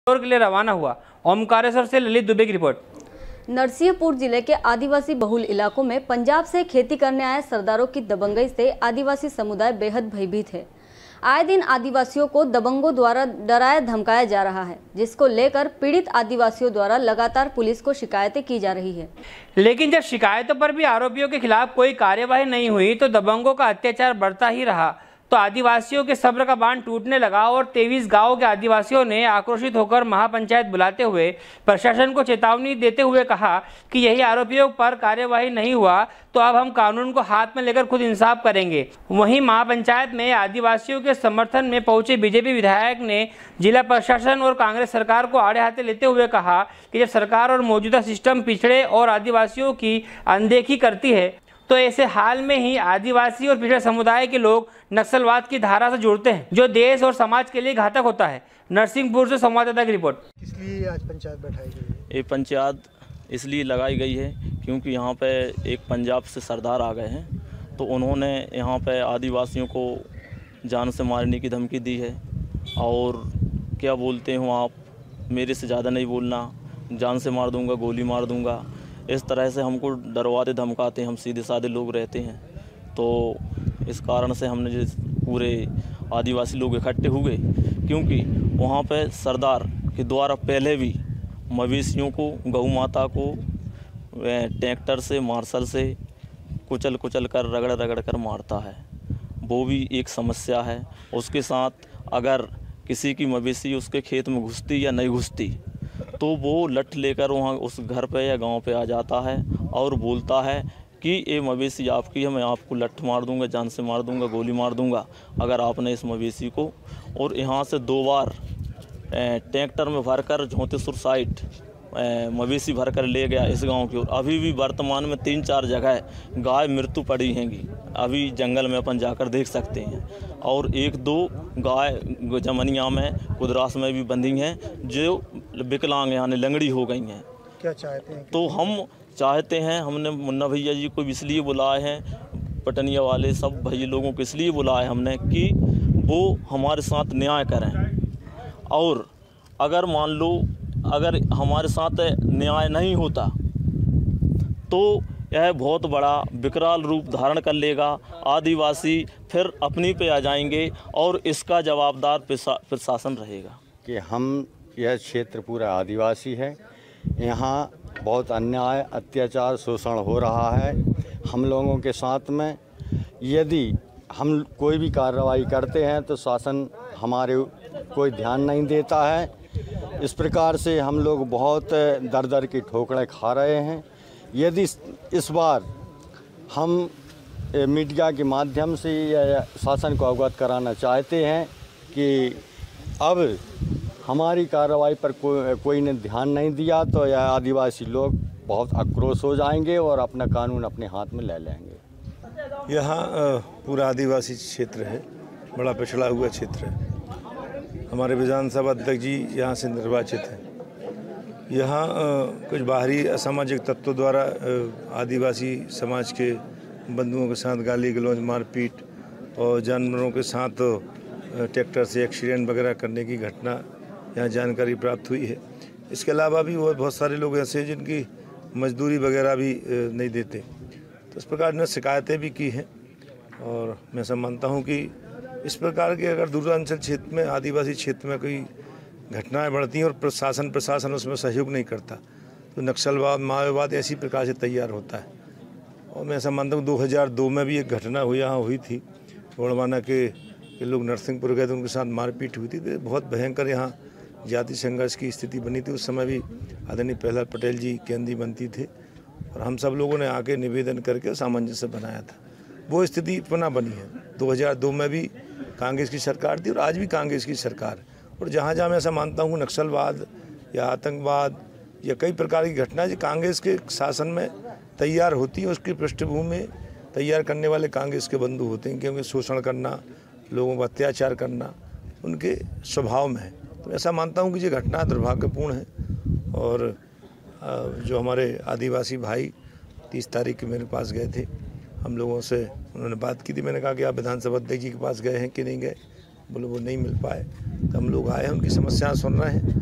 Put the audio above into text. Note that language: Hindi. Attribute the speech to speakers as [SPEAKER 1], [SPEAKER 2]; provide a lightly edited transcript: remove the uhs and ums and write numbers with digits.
[SPEAKER 1] के लिए रवाना हुआ। ओमकारेश्वर से ललित दुबे की रिपोर्ट।
[SPEAKER 2] नरसिंहपुर जिले के आदिवासी बहुल इलाकों में पंजाब से खेती करने आए सरदारों की दबंगई से आदिवासी समुदाय बेहद भयभीत है। आए दिन आदिवासियों को दबंगों द्वारा डराया धमकाया जा रहा है, जिसको लेकर पीड़ित आदिवासियों द्वारा लगातार पुलिस को शिकायतें की जा रही है।
[SPEAKER 1] लेकिन जब शिकायतों पर भी आरोपियों के खिलाफ कोई कार्यवाही नहीं हुई तो दबंगों का अत्याचार बढ़ता ही रहा। तो आदिवासियों के सब्र का बांध टूटने लगा और 23 गांवों के आदिवासियों ने आक्रोशित होकर महापंचायत बुलाते हुए प्रशासन को चेतावनी देते हुए कहा कि यही आरोपियों पर कार्यवाही नहीं हुआ तो अब हम कानून को हाथ में लेकर खुद इंसाफ करेंगे। वहीं महापंचायत में आदिवासियों के समर्थन में पहुंचे बीजेपी विधायक ने जिला प्रशासन और कांग्रेस सरकार को आड़े हाथे लेते हुए कहा कि जब सरकार और मौजूदा सिस्टम पिछड़े और आदिवासियों की अनदेखी करती है तो ऐसे हाल में ही आदिवासी और पिछड़े समुदाय के लोग नक्सलवाद की धारा से जुड़ते हैं, जो देश और समाज के लिए घातक होता है। नरसिंहपुर से संवाददाता की रिपोर्ट।
[SPEAKER 3] इसलिए आज पंचायत बैठाई गई है।
[SPEAKER 4] ये पंचायत इसलिए लगाई गई है क्योंकि यहाँ पे एक पंजाब से सरदार आ गए हैं, तो उन्होंने यहाँ पे आदिवासियों को जान से मारने की धमकी दी है। और क्या बोलते हो आप, मेरे से ज़्यादा नहीं बोलना, जान से मार दूँगा, गोली मार दूँगा, इस तरह से हमको डरवाते धमकाते हैं। हम सीधे साधे लोग रहते हैं, तो इस कारण से हमने जो पूरे आदिवासी लोग इकट्ठे हुए, क्योंकि वहाँ पे सरदार के द्वारा पहले भी मवेशियों को, गौ माता को ट्रैक्टर से, मार्शल से कुचल कर रगड़ कर मारता है। वो भी एक समस्या है। उसके साथ अगर किसी की मवेशी उसके खेत में घुसती या नहीं घुसती तो वो लठ लेकर वहाँ उस घर पे या गांव पे आ जाता है और बोलता है कि ये मवेशी आपकी है, मैं आपको लठ मार दूंगा, जान से मार दूंगा, गोली मार दूंगा अगर आपने इस मवेशी को। और यहाँ से 2 बार ट्रैक्टर में भरकर झोंतेसुर साइड मवेशी भरकर ले गया इस गांव की ओर। अभी भी वर्तमान में 3-4 जगह गाय मृत्यु पड़ी हैंगी, अभी जंगल में अपन जाकर देख सकते हैं। और 1-2 गाय जमनिया में, कुदरास में भी बंधी हैं जो विकलांग यानी लंगड़ी हो गई हैं।
[SPEAKER 3] क्या चाहते हैं?
[SPEAKER 4] तो हम चाहते हैं, हमने मुन्ना भैया जी को इसलिए बुलाए हैं, पटनिया वाले सब भैया लोगों को इसलिए बुलाए हमने कि वो हमारे साथ न्याय करें। और अगर मान लो अगर हमारे साथ न्याय नहीं होता तो यह बहुत बड़ा विकराल रूप धारण कर लेगा। आदिवासी फिर अपनी पे आ जाएंगे और इसका जवाबदार प्रशासन रहेगा।
[SPEAKER 5] कि हम यह क्षेत्र पूरा आदिवासी है, यहाँ बहुत अन्याय, अत्याचार, शोषण हो रहा है हम लोगों के साथ में। यदि हम कोई भी कार्रवाई करते हैं तो शासन हमारे कोई ध्यान नहीं देता है। इस प्रकार से हम लोग बहुत दर की ठोकरें खा रहे हैं। यदि इस बार हम मीडिया के माध्यम से शासन को अवगत कराना चाहते हैं कि अब हमारी कार्रवाई पर कोई ने ध्यान नहीं दिया तो यह आदिवासी लोग बहुत आक्रोश हो जाएंगे और अपना कानून अपने हाथ में ले लेंगे।
[SPEAKER 6] यहाँ पूरा आदिवासी क्षेत्र है, बड़ा पिछड़ा हुआ क्षेत्र है। हमारे विधानसभा अध्यक्ष जी यहाँ से निर्वाचित हैं। यहाँ कुछ बाहरी असामाजिक तत्वों द्वारा आदिवासी समाज के बंधुओं के साथ गाली गलौज, मारपीट और जानवरों के साथ ट्रैक्टर से एक्सीडेंट वगैरह करने की घटना यहाँ जानकारी प्राप्त हुई है। इसके अलावा भी वो बहुत सारे लोग ऐसे हैं जिनकी मजदूरी वगैरह भी नहीं देते। तो इस प्रकार ने शिकायतें भी की हैं और मैं सब मानता हूँ कि इस प्रकार के अगर दूरांचल क्षेत्र में, आदिवासी क्षेत्र में कोई घटनाएं बढ़ती हैं और प्रशासन उसमें सहयोग नहीं करता तो नक्सलवाद, माओवाद ऐसी प्रकार से तैयार होता है। और मैं ऐसा मानता हूँ 2002 में भी एक घटना यहाँ हुई थी, गोड़वाना के लोग नरसिंहपुर गए थे, उनके साथ मारपीट हुई थी। तो बहुत भयंकर यहाँ जाति संघर्ष की स्थिति बनी थी। उस समय भी आदरणीय प्रहलाद पटेल जी केंद्रीय मंत्री थे और हम सब लोगों ने आके निवेदन करके सामंजस्य बनाया था। वो स्थिति पुनः बनी है। 2002 में भी कांग्रेस की सरकार थी और आज भी कांग्रेस की सरकार। और जहाँ जहाँ मैं ऐसा मानता हूँ नक्सलवाद या आतंकवाद या कई प्रकार की घटनाएं जो कांग्रेस के शासन में तैयार होती हैं, उसकी पृष्ठभूमि में तैयार करने वाले कांग्रेस के बंधु होते हैं, क्योंकि शोषण करना, लोगों का अत्याचार करना उनके स्वभाव में है। तो ऐसा मानता हूँ कि ये घटना दुर्भाग्यपूर्ण है। और जो हमारे आदिवासी भाई 30 तारीख के मेरे पास गए थे, हम लोगों से उन्होंने बात की थी। मैंने कहा कि आप विधानसभा अध्यक्ष जी के पास गए हैं कि नहीं गए? बोले वो नहीं मिल पाए। तो हम लोग आए हैं, उनकी समस्याएं सुन रहे हैं